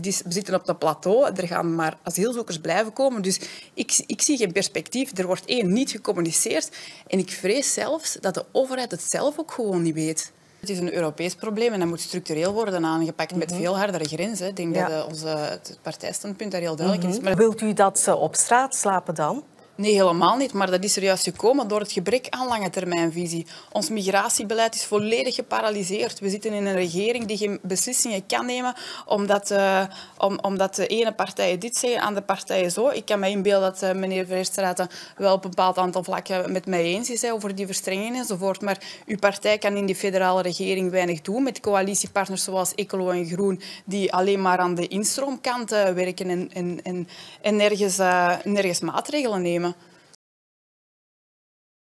Dus we zitten op dat plateau, er gaan maar asielzoekers blijven komen. Dus ik zie geen perspectief. Er wordt niet gecommuniceerd. En ik vrees zelfs dat de overheid het zelf ook gewoon niet weet. Het is een Europees probleem en dat moet structureel worden aangepakt met veel hardere grenzen. Ik denk dat het partijstandpunt daar heel duidelijk is. Maar wilt u dat ze op straat slapen dan? Nee, helemaal niet. Maar dat is er juist gekomen door het gebrek aan lange termijnvisie. Ons migratiebeleid is volledig geparalyseerd. We zitten in een regering die geen beslissingen kan nemen omdat de ene partij dit zegt, de andere partij zo. Ik kan me inbeelden dat meneer Verstraeten wel op een bepaald aantal vlakken met mij eens is over die verstrengingen enzovoort. Maar uw partij kan in die federale regering weinig doen met coalitiepartners zoals Ecolo en Groen die alleen maar aan de instroomkant werken en nergens maatregelen nemen.